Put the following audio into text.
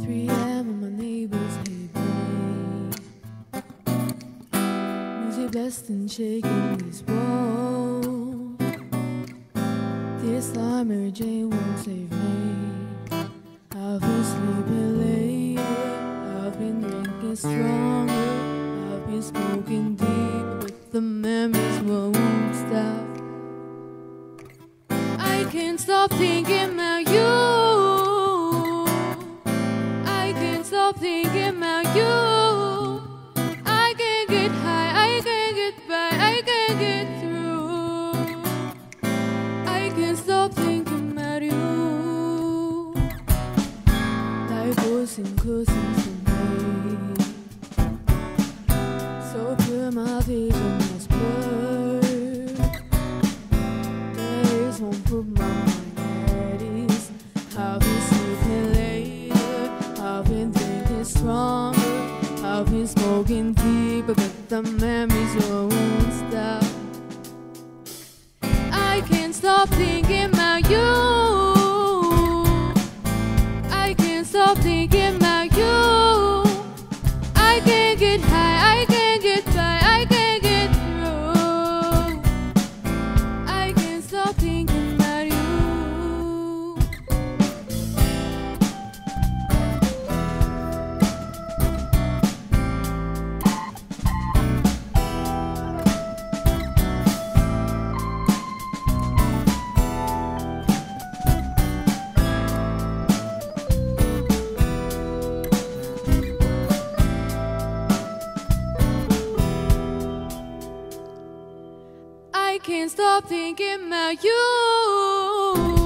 3 a.m. and my neighbors hate me. Music blasting, shaking these walls. This time Mary Jane won't save me. I've been sleeping later, I've been drinking stronger, I've been smoking deeper, but the memories won't stop. I can't stop thinking about you. I can't stop thinking about you. I can't get high, I can't get by, I can't get through. I can't stop thinking about you. Life wasn't closing to me, so pure my vision was blurred. Days won't put my mind at ease. I've been sleeping later, I've been drinking stronger, I've been smoking deeper, but the memories won't stop. I can't stop thinking about you. I can't stop thinking about you. I can't get high, I can't get by, I can't get through. I can't stop thinking about you. I can't stop thinking about you.